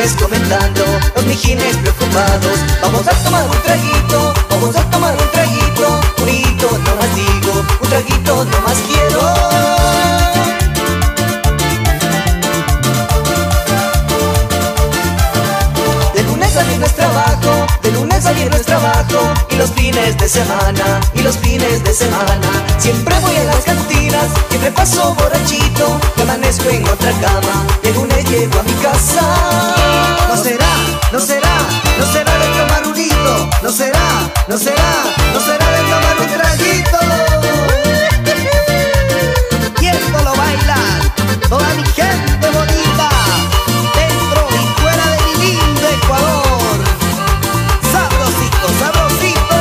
mijines comentando, los mijines preocupados. Vamos a tomar un traguito, vamos a tomar un traguito. Purito no más digo, un traguito no más quiero. De lunes a viernes trabajo, de lunes a viernes trabajo. Y los fines de semana, y los fines de semana siempre voy a las cantinas, siempre paso borrachito. Me amanezco en otra cama, y el lunes llego a mi casa. No será, no será, no será de tomar un hito. No será, no será, no será de tomar un traguito. Y esto lo bailan toda mi gente bonita, dentro y fuera de mi lindo Ecuador. Sabrosito, sabrosito.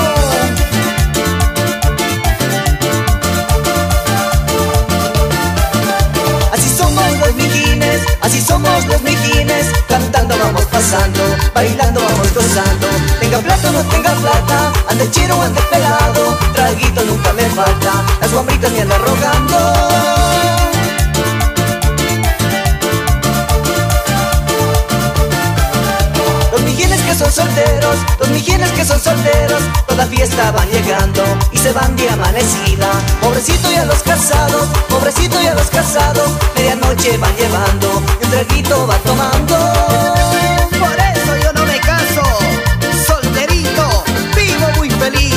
Así somos los mijines, así somos los mijines. Cantando vamos pasando, bailando vamos gozando. Tenga plata o no tenga plata, ande chiro o ande pelado, traguito nunca me falta, las guambritas me andan rogando. Los mijines que son solteros, los mijines que son solteros, toda fiesta van llegando y se van de amanecida. Pobrecito y a los casados, pobrecito y a los casados, medianoche van llevando y un traguito va tomando. Por eso yo no me caso, solterito, vivo muy feliz.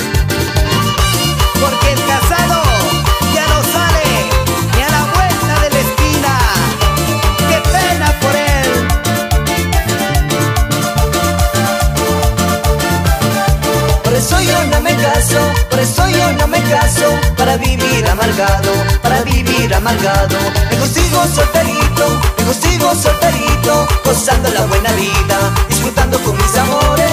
Porque el casado ya no sale ni a la vuelta de la esquina. ¡Qué pena por él! Por eso yo no me caso, por eso yo no me caso, para vivir amargado, para vivir amargado. Mejor sigo solterito, mejor sigo solterito, gozando la buena vida, disfrutando con mis amores.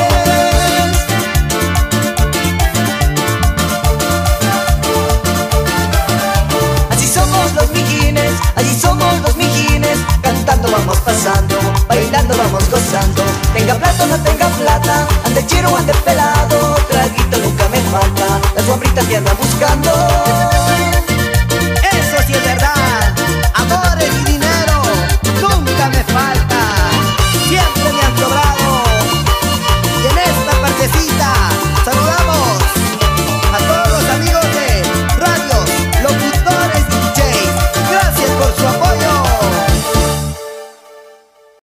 Así somos los mijines, así somos los mijines, cantando vamos pasando, bailando vamos gozando. Tenga plata o no tenga plata, ande chiro o ande pelado, traguito nunca me falta, las guambritas me andan buscando.